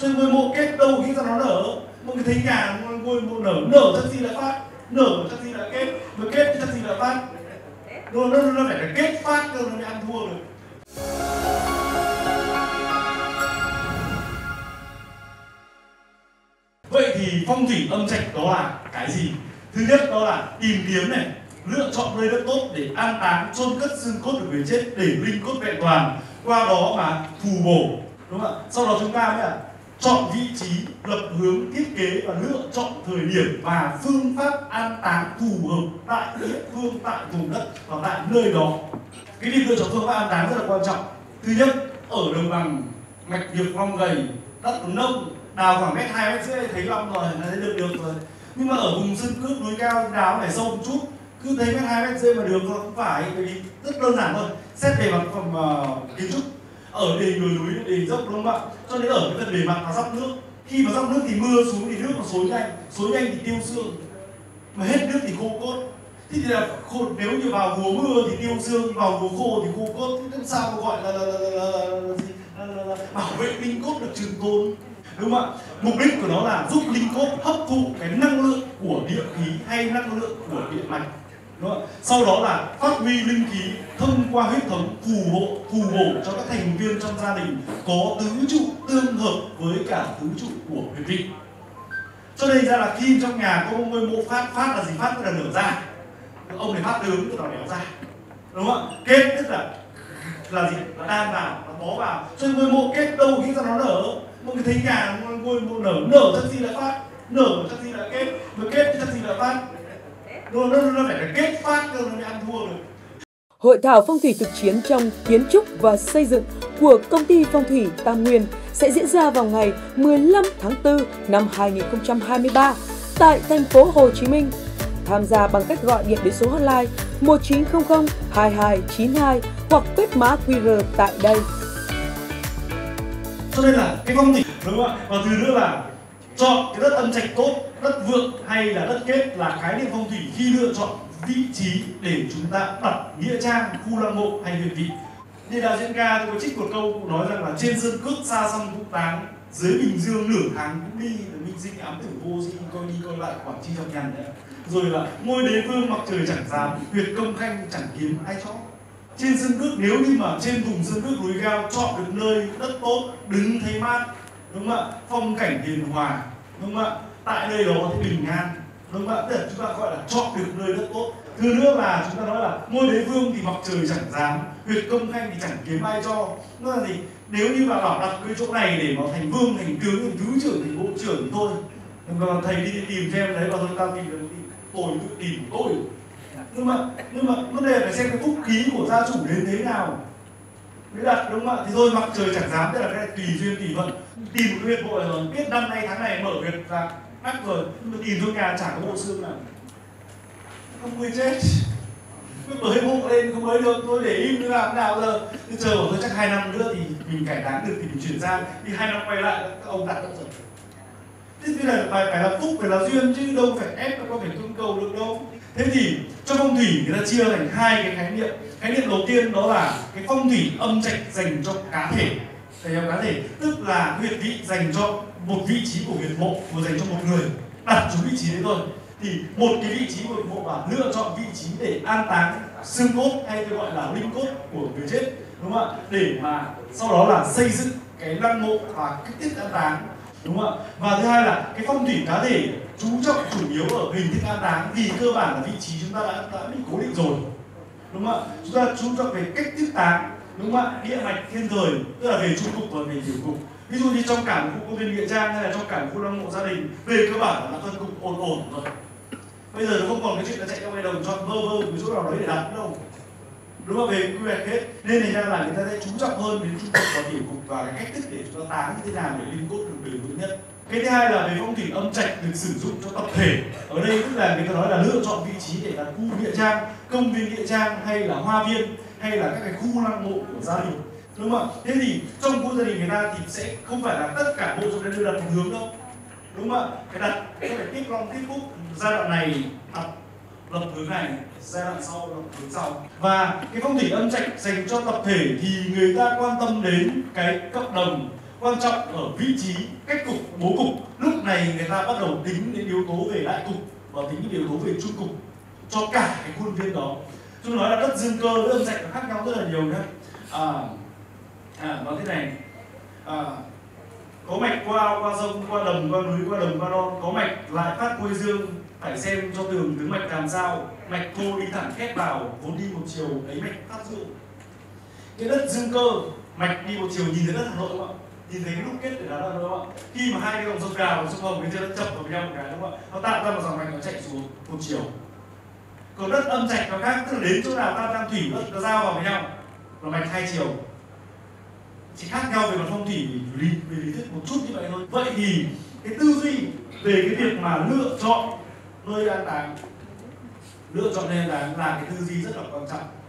Cho nên ngôi mộ kết đâu khi ra nó nở, một cái thấy nhà ngôi mộ nở chắc gì đã phát, nở chắc gì đã kết, mà kết chắc gì đã phát. Nó phải là kết phát cơ nó mới ăn thua được. Vậy thì phong thủy âm trạch đó là cái gì? Thứ nhất đó là tìm kiếm này, lựa chọn nơi đất tốt để an táng, chôn cất xương cốt của người chết để linh cốt vẹn toàn, qua đó mà phù bổ, đúng không ạ? Sau đó chúng ta mới là chọn vị trí, lập hướng, thiết kế và lựa chọn thời điểm và phương pháp an táng phù hợp tại địa phương, tại vùng đất và tại nơi đó. Cái việc lựa chọn phương pháp an táng rất là quan trọng. Thứ nhất, ở đồng bằng mạch nhược long gầy, đất nông, đào khoảng 1,2 mét thấy long rồi, là thấy được rồi. Nhưng mà ở vùng sơn cước núi cao đào phải sâu một chút, cứ thấy 1,2 mét mà đường không phải, bởi vì rất đơn giản thôi. Xét về mặt phần kiến trúc, ở đỉnh đồi núi, đỉnh dốc đúng không ạ? Cho nên ở cái phần bề mặt là dốc nước. Khi mà dốc nước thì mưa xuống thì nước nó xối nhanh thì tiêu xương, mà hết nước thì khô cốt. Thế thì là khô, nếu như vào mùa mưa thì tiêu xương, vào mùa khô thì khô cốt. Thế sao mà gọi là bảo vệ linh cốt được trường tồn, đúng không ạ? Mục đích của nó là giúp linh cốt hấp thụ cái năng lượng của địa khí hay năng lượng của địa mạch, đúng không? Sau đó là phát huy linh khí thông qua huyết thống, phù hộ cho các thành viên trong gia đình có tứ trụ tương hợp với cả tứ trụ của huyệt vị. Cho nên ra là khi trong nhà có ngôi mộ phát là gì? Phát tức là nở ra, ông này phát tướng tức là đéo ra, đúng không ạ? Kết tức là gì? Là đan vào, nó bó vào. Cho nên ngôi mộ kết đâu khi ra nó nở, một cái thấy nhà ngôi mộ nở chắc gì đã phát, nở chắc gì đã kết, mà kết chắc gì đã phát. Nó phải là kết phát cơ nó mới ăn thua được. Hội thảo phong thủy thực chiến trong kiến trúc và xây dựng của công ty phong thủy Tam Nguyên sẽ diễn ra vào ngày 15 tháng 4 năm 2023 tại thành phố Hồ Chí Minh. Tham gia bằng cách gọi điện đến số hotline 1900 2292 hoặc quét mã QR tại đây. Cho nên là cái phong thủy, đúng không ạ? Và từ nữa là chọn cái đất âm trạch tốt, đất vượng hay là đất kết là khái niệm phong thủy khi lựa chọn vị trí để chúng ta đặt nghĩa trang, khu lăng mộ hay huyệt vị. Như đạo diễn ca tôi có trích một câu nói rằng là trên sơn cước xa xăm cũng táng, dưới bình dương nửa tháng cũng đi, minh sinh ám tử vô sinh, coi đi coi lại quảng chi trong nhàn đấy. Rồi là ngôi đế vương mặc trời chẳng dám, huyệt công khanh chẳng kiếm ai cho. Trên sơn cước, nếu như mà trên vùng sơn cước núi cao chọn được nơi đất tốt, đứng thấy mát, đúng không ạ? Phong cảnh hiền hòa, đúng không ạ? Tại nơi đó thì bình an, đúng không ạ? Tức là chúng ta gọi là chọn được nơi đất tốt. Thứ nữa là chúng ta nói là ngôi đế vương thì mặc trời chẳng dám, huyệt công khanh thì chẳng kiếm ai cho. Nó là gì? Nếu như mà bảo đặt cái chỗ này để mà thành vương, thành tướng, thành thứ trưởng, thành bộ trưởng thì thôi. Mà thầy đi tìm cho em đấy, và tôi tao tìm được tôi tự tìm của tôi. Nhưng mà vấn đề phải xem cái phúc khí của gia chủ đến thế nào mới đặt, đúng không ạ? Thì thôi mặc trời chẳng dám, tức là cái này tùy duyên tùy vận. Tìm một huyệt bộ rồi, biết năm nay tháng này mở huyệt ra ác rồi, nhưng mà tìm trong nhà chả có bộ xương nào, không người chết, cứ bới mộ lên không bới được, tôi để im nữa làm thế nào giờ? Cứ chờ bảo thôi chắc 2 năm nữa thì mình cải táng được thì mình chuyển sang, thì 2 năm quay lại các ông đặt đâu rồi. Thế bây giờ phải là phúc, phải là duyên chứ đâu phải ép, đâu có phải cưỡng cầu được đâu. Thế thì trong phong thủy người ta chia thành hai cái khái niệm. Khái niệm đầu tiên đó là cái phong thủy âm trạch dành cho cá thể. Cá thể tức là huyệt vị dành cho một vị trí của huyệt mộ, và dành cho một người đặt xuống vị trí đấy thôi. Thì một cái vị trí của huyệt mộ và lựa chọn vị trí để an táng xương cốt hay tôi gọi là linh cốt của người chết, đúng không ạ? Để mà sau đó là xây dựng cái lăng mộ và cách thức an táng, đúng không ạ? Và thứ hai là cái phong thủy cá thể chú trọng chủ yếu ở hình thức an táng, vì cơ bản là vị trí chúng ta đã bị cố định rồi, đúng không ạ? Chúng ta chú trọng về cách thức táng, đúng không ạ? Địa mạch thiên thời, tức là về trụ cục và về tiểu cục. Ví dụ như trong cả một khu công viên nghĩa trang hay là trong cả một khu lăng mộ gia đình, về cơ bản là phân cục ổn rồi. Bây giờ nó không còn cái chuyện là chạy trong ngoài đồng chọn vơ một chỗ nào đấy để đặt đâu, đúng không? Về quy hoạch hết, nên thành ra là người ta sẽ chú trọng hơn đến trụ cục và tiểu cục và cái cách thức để chúng ta táng như thế nào để linh cốt được bền vững nhất. Cái thứ hai là về phong thủy âm trạch được sử dụng cho tập thể. Ở đây tức là người ta nói là lựa chọn vị trí để đặt khu nghĩa trang, công viên nghĩa trang hay là hoa viên hay là các cái khu lăng mộ của gia đình, đúng không ạ? Thế thì trong khu gia đình người ta thì sẽ không phải là tất cả mộ trong đấy đưa đặt một hướng đâu, đúng không ạ? Cái đặt có phải tiếp long tiếp phúc, giai đoạn này đặt lập hướng này, giai đoạn sau lập hướng sau. Và cái phong thủy âm trạch dành cho tập thể thì người ta quan tâm đến cái cộng đồng quan trọng ở vị trí, cách cục, bố cục. Lúc này người ta bắt đầu tính đến yếu tố về đại cục và tính đến yếu tố về trung cục cho cả cái khuôn viên đó. Chúng nói là đất dương cơ với âm trạch nó khác nhau rất là nhiều nhé. Nói thế này, có mạch qua ao, qua sông, qua đầm, qua núi, qua đồng, qua non, có mạch lại phát quây dương, phải xem cho tường tướng mạch làm sao. Mạch thô đi thẳng khép vào, vốn đi một chiều ấy mạch phát dương. Cái đất dương cơ, mạch đi một chiều, nhìn thấy đất Hà Nội không ạ? Nhìn thấy cái đúc kết để đá ra đúng không ạ? Khi mà hai cái dòng sông Đào và sông Hồng bên trên nó chập vào với nhau một cái đúng không ạ? Nó tạo ra một dòng mạch nó chạy xuống một chiều. Còn đất âm trạch nó khác, tức là đến chỗ nào tam thủy nó giao vào với nhau là mạch hai chiều. Chỉ khác nhau về mặt phong thủy, về lý thuyết một chút như vậy thôi. Vậy thì cái tư duy về cái việc mà lựa chọn nơi an táng, lựa chọn nơi an táng là cái tư duy rất là quan trọng.